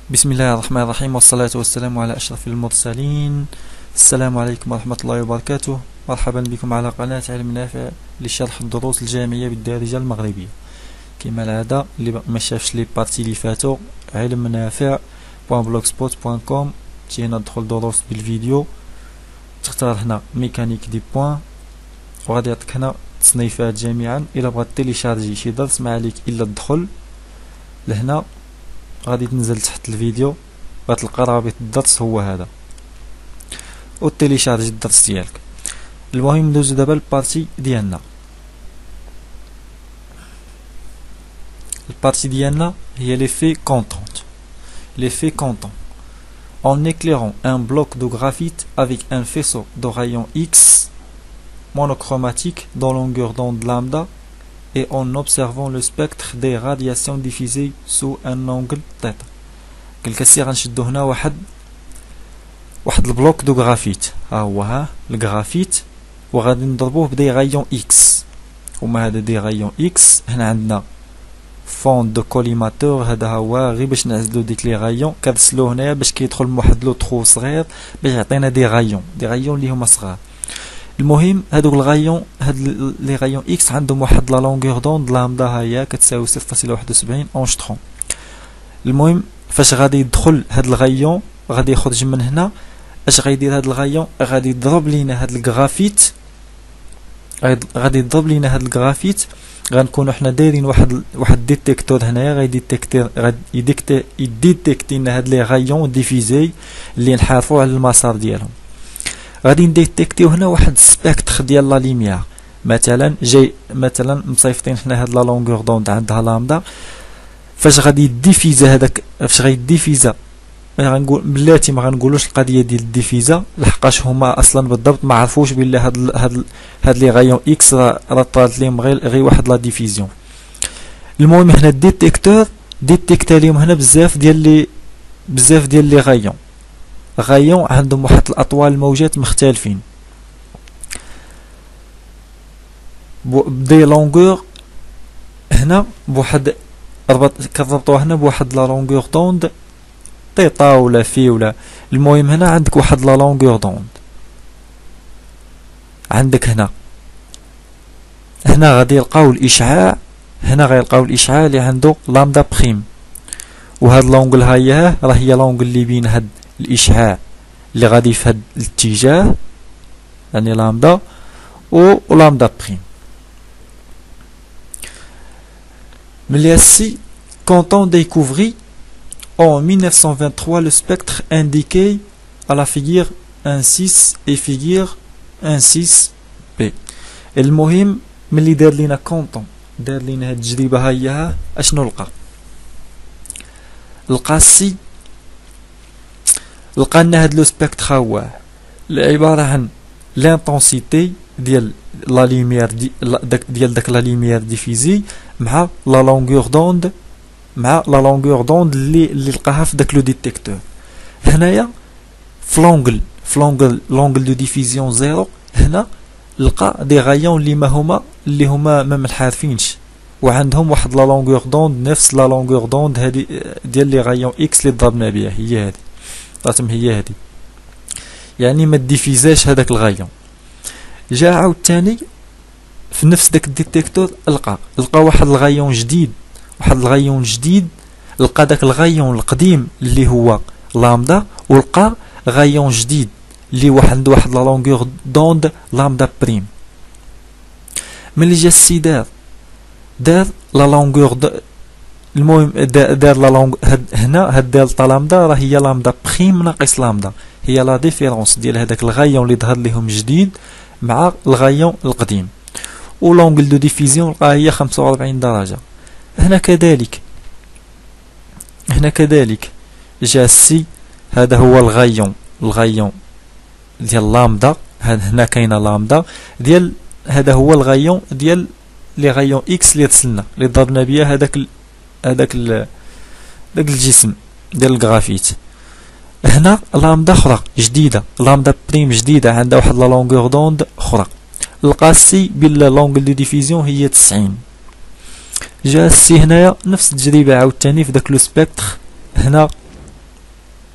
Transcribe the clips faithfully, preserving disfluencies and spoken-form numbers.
بسم الله الرحمن الرحيم، والصلاة والسلام على أشرف المرسلين. السلام عليكم ورحمة الله وبركاته. مرحبا بكم على قناة علم نافع لشرح الدروس الجامعية بالدارجة المغربية. كما العادة اللي ما شافش لي بارتي اللي فاتو علم نافع بوان بلوغسبوت بوان كوم، تي هنا تدخل دروس بالفيديو، تختار هنا ميكانيك دي بوان، وغادي يعطيك هنا تصنيفات جميعا. إلا بغات تيليشارجي شي درس ما عليك إلا تدخل لهنا، غادي تنزل تحت الفيديو غتلقى رابط الدرس هو هذا، وتيليشارجي الدرس ديالك. المهم ندوزو دابا البارتي ديالنا. البارتي ديالنا هي l'effet content. L'effet content. En éclairant un bloc de graphite avec un faisceau de rayon X monochromatique dans longueur d'onde lambda et en observant le spectre des radiations diffusées sous un angle θ. قالك السي غنشدو هنا واحد واحد البلوك دو غرافيت، ها هو ها الغرافيت، وغادي نضربوه بدي غايون اكس. هما هذا دي غايون اكس. هنا عندنا فون دو كوليماتور، هذا هو غير باش نعزلو ديك لي غايون، كنرسلو هنايا باش كيدخل من واحد لو تخو صغير باش يعطينا دي غايون دي غايون اللي هما صغار. المهم هادوك الغايون، هاد لي غايون اكس عندهم واحد لا لونغور دوند لامدا، ها هي كتساوي صفر فاصلة واحد وسبعين اونشترون. المهم فاش غادي يدخل هاد الغايون غادي يخرج من هنا، اش غيدير هاد الغايون؟ غادي يضرب لينا هاد الغرافيت، غادي يضرب لينا هاد الغرافيت. غنكونوا حنا دايرين واحد واحد ديتيكتور هنايا غيديتيكتي غادي يديتيكتي لنا هاد لي غايون ديفيزي اللي نحارفوا على المسار ديالهم. غادي نديتيكتيو هنا واحد سبيكتر ديال لا ليميير، مثلا جاي مثلا مصيفطين حنا هاد لا لونغور دوند عندها لامدا. فاش غادي يديفيزا هذاك، فاش غيديفيزا غنقول بلاتي ما غنقولوش القضيه ديال الديفيزا، لحقاش هما اصلا بالضبط ما عرفوش بلا هاد ال هاد ال هاد لي غايون اكس راه طالت ليهم غير غير واحد لا ديفيزيون. المهم هنا الديتيكتور ديتيكتا ليهم هنا بزاف ديال لي بزاف ديال لي غايون غايون عندهم واحد الاطوال الموجات مختلفين بدي لونغور. هنا بواحد ربط كنربطوها هنا بواحد لا لونغور دوند تيتا ولا في ولا. المهم هنا عندك واحد لا لونغور دوند، عندك هنا هنا غادي يلقاو الاشعاع، هنا غيلقاو الاشعاع اللي عنده لامدا بريم، وهاد لونغل ها هي راه هي لونغل اللي بين هاد الاشعاع اللي غادي في هاد الاتجاه، يعني لامدا و لامدا بريم. ملي السي Content découvrit en mille neuf cent vingt-trois le spectre indiqué à la figure un six et figure un six B. المهم ملي دار لينا كونطون دار لينا هاد التجربه ها هي، اشنو لقى؟ لقى السي لقى لنا هاد لو سبيكتر هو عباره عن لانتونسيتي ديال لا لوميير دي ديال داك لا لوميير ديفيزي مع لا لونغور دوند مع لا لونغور دوند اللي اللي لقاها في داك لو ديتيكتور. هنايا في لونغل في لونغل لونغل دو ديفيزيون زيرو، هنا لقى دي غايون اللي ما هما اللي هما ما منحارفينش، وعندهم واحد لا لونغور دوند نفس لا لونغور دوند هادي ديال لي غايون اكس اللي ضربنا بها، هي هادي راتم هي هادي، يعني ما ديفيزاش هذاك الغايون. جا عاوتاني في نفس داك الديتيكتور لقى لقى واحد الغايون جديد واحد الغايون جديد لقى داك الغايون القديم اللي هو لامدا، ولقى غايون جديد اللي واحد عنده واحد لا لونغور دوند لامدا بريم. ملي جا السي دار دار لا لونغور د... المهم دار لا لونغ هاد هنا هاد دلتا لامدا راه هي لامدا بريم ناقص لامدا، هي لا ديفيرونس ديال هذاك الغايون اللي ظهر ليهم جديد مع الغايون القديم، و لونغل دو ديفيزيون لقاها هي خمسة وأربعين درجه. هنا كذلك هنا كذلك جا السي، هذا هو الغايون الغايون ديال لامدا، هنا كاينه لامدا ديال هذا هو الغايون ديال لي غايون اكس اللي رسلنا اللي ضربنا بها هذاك هذاك داك الجسم ديال الغرافيت. هنا لامدا اخرى جديده، لامدا بريم جديده عندها واحد لا لونغور دوند اخرى. لقى السي بلا لونغل دو ديفيزيون هي تسعين. جا السي هنايا نفس التجربه عاوتاني في داك لو سبيكتر، هنا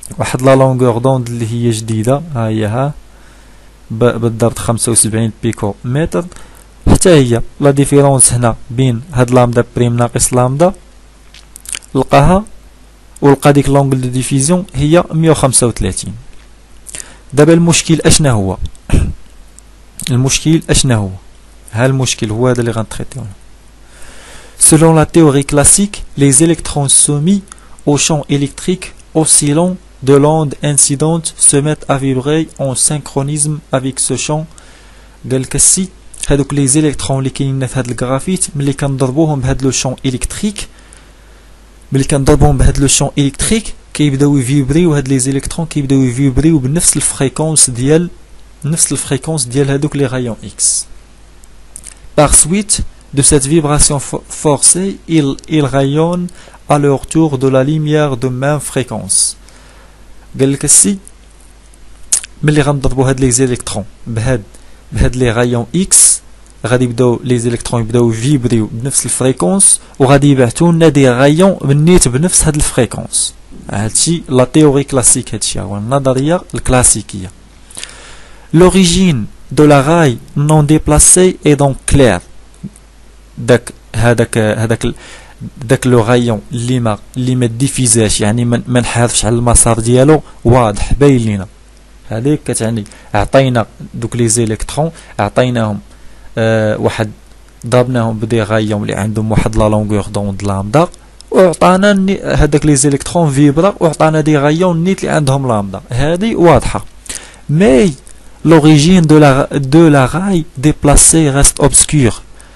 واحد لا لونغور دوند اللي هي جديده، ها هي ها بالضبط خمسة وسبعين بيكو متر. حتى هي لا ديفيرونس هنا بين هاد لامدا بريم ناقص لامدا لقاها، ولقى ديك لونغل دو ديفيزيون هي مية وخمسة وثلاثين. دابا المشكل اشنا هو؟ المشكل اشنا هو؟ ها المشكل هو هذا اللي غنتريتيو. Selon la théorie classique, les électrons soumis au champ électrique oscillant de l'onde incidente se mettent à vibrer en synchronisme avec ce champ. قال لك السي هذوك لي زيليكترون اللي كاينين في هذا الجرافيت ملي كنضربوهم بهذا لو شون الكتريك، ملي كنضربوهم بهذا لو شون الكتريك كيبداو يفيبريو، هاد لي زيليكترون كيبداو يفيبريو بنفس الفريكونس ديال نفس الفريكونس ديال هذوك لي رايون اكس. Par suite de cette vibration forcée, ils, ils rayonnent à leur tour de la lumière de même fréquence. قال لك السي ملي غنضربو هاد لي زيليكترون بهاد بهاد لي رايون اكس غادي يبداو لي زيليكترون يبداو يفيبريو بنفس الفريكونس وغادي يبعثوا لنا دي رايون بالنيت بنفس هاد الفريكونس. هادشي لا تيوري كلاسيك، هادشي هو النظريه الكلاسيكيه. L'origine de la raille non déplacée est donc claire. داك هذاك هذاك داك لو غايون اللي ما اللي ما ديفيزاش، يعني ما نحافش على المسار ديالو، واضح باين لينا. هذيك كتعني عطينا دوك لي زيليكترون عطيناهم آه واحد ضربناهم بدي غايون اللي عندهم واحد لا لونغور دوند لامدا، وعطانا هذاك لي زيليكترون فيبرا وعطانا دي غايون نيت اللي عندهم لامدا. هذه واضحه. مي l'origine de la de la raille déplacée reste obscure.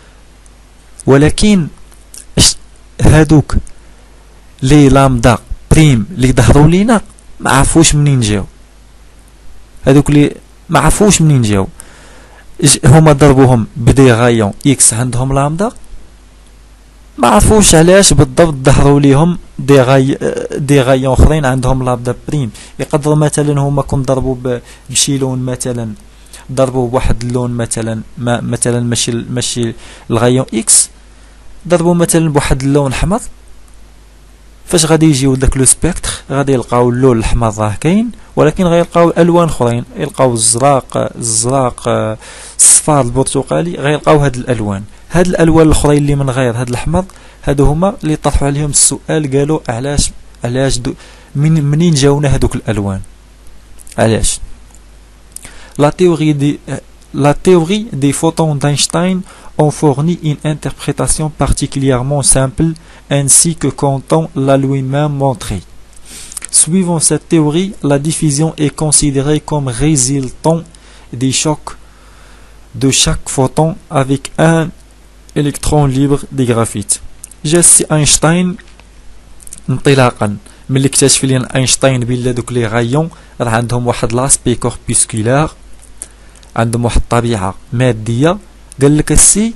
ولكن هادوك لي لامدا بريم اللي ظهروا لينا ما عرفوش منين جاو، هادوك لي ما عرفوش منين جاو. هما ضربوهم بدي غايون اكس عندهم لامدا، ما عرفوش علاش بالضبط ظهروا ليهم دي غاي دي غايون اخرين عندهم لامدا بريم. يقدروا مثلا هما كون ضربوا بشي لون، مثلا ضربوا بواحد اللون مثلا ما مثلا ماشي ماشي الغايون اكس، ضربوا مثلا بواحد اللون احمر، فاش غادي يجيو داك لو سبيكتر غادي يلقاو اللون الاحمر راه كاين، ولكن غيلقاو الوان اخرين، يلقاو الزراق الزراق الصفار البرتقالي، غيلقاو هاد الالوان. هاد الالوان الاخرين اللي من غير هاد الاحمر هادو هما اللي طرحوا عليهم السؤال، قالوا علاش علاش من منين جاونا هادوك الالوان، علاش. لا تhéorie دي La théorie des photons d'Einstein ont fourni une interprétation particulièrement simple, ainsi que Canton l'a lui-même montré. Suivant cette théorie, la diffusion est considérée comme résultant des chocs de chaque photon avec un électron libre de graphite. جاسي أينشتاين انطلاقا ملي اكتشف لنا أينشتاين بلا دوك لي غايون راه عندهم واحد لاسبي كوربوسكولار، عندهم واحد الطبيعة مادية. قال لك السي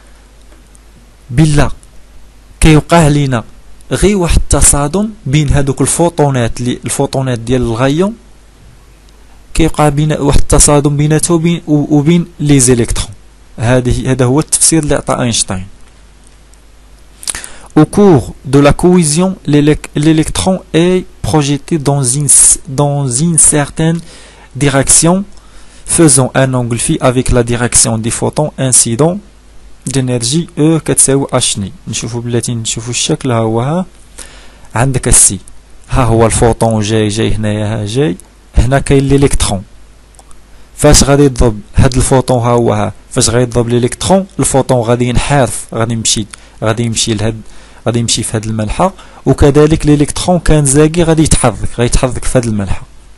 بلا كيوقع لينا غير واحد التصادم بين هادوك الفوطونات اللي الفوطونات ديال الغايون، كيوقع بين واحد التصادم بيناتو وبين وبين لي زيليكترون. هذه هذا هو التفسير اللي عطى أينشتاين. Au cours de la collision, l'électron est projeté dans une dans une certaine direction, faisant un angle phi avec la direction des photons incidents d'énergie E كتساوي اشني. نشوفوا بلاتي نشوفوا الشكل، ها هو ها عندك السي، ها هو الفوطون جاي جاي هنايا، ها جاي هنا كاين الالكترون. فاش غادي يضرب هاد الفوطون، ها هو ها فاش غادي يضرب الالكترون الفوطون غادي ينحرف، غادي يمشي غادي يمشي لهاد غادي يمشي في هاد الملحة، وكذلك الالكترون كان زاكي غادي يتحرك غادي يتحرك في هاد الملحة.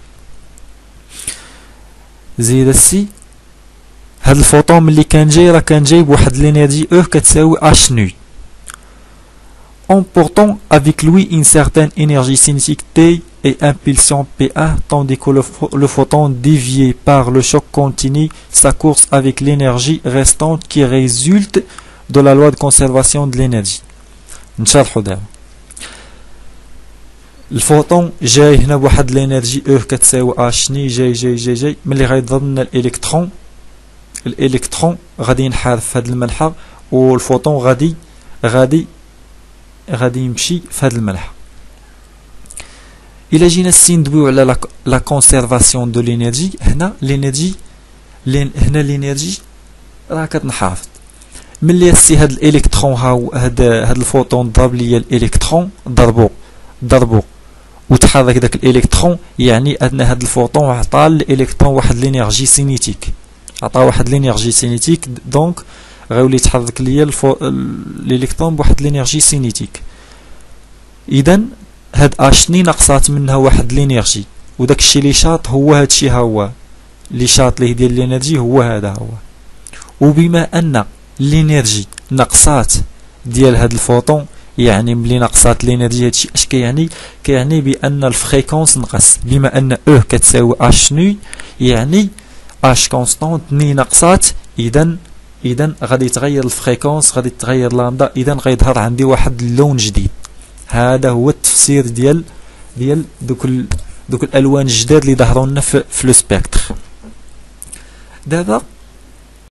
زيد السي هاد الفوطون ملي كان جاي راه كان جاي بواحد لينيرجي او كتساوي اش نو، emportant avec lui une certaine énergie cinétique T et impulsion P un, tandis que le, le photon dévié par le choc continue sa course avec l'énergie restante qui résulte de la loi de conservation de l'énergie. نشرحو دابا. الفوطون جاي هنا بواحد الانرجي او كتساوي اش ني، جاي جاي جاي جاي ملي غيضرب لنا الالكترون، الالكترون غادي ينحرف في هاد الملحة، والفوطون غادي غادي غادي يمشي في هاد الملحة. الا جينا السي ندويو على لا كونسيرفاسيون دو لينيرجي، هنا لينيرجي هنا لينيرجي راه كتنحافظ. ملي السي هاد الالكترون ها هاد هاد الفوتون ضرب ليا الالكترون، ضربو ضربو وتحرك داك الالكترون، يعني ان هاد الفوتون عطى الالكترون واحد لينيرجي سينيتيك، عطى واحد لينيرجي سينيتيك، دونك غيولي يتحرك ليا الالكترون بواحد لينيرجي سينيتيك. اذا هاد اشني نقصات منها واحد لينيرجي، وداك الشيء اللي شاط هو هادشي، ها هو اللي شاط ليه ديال الانرجي هو هذا هو. وبما ان الانرجي نقصات ديال هاد الفوتون، يعني ملي نقصات الانرجي هادشي اش كيعني؟ كيعني بان الفريكونس نقص. بما ان او كتساوي اش ني، يعني اش كونستانت ني نقصات، اذا اذا غادي يتغير الفريكونس، غادي يتغير لامدا، اذا غيظهر عندي واحد اللون جديد. هذا هو التفسير ديال ديال دوك ال... دوك الالوان الجداد اللي ظهروا لنا في, في لو سبيكتر. دابا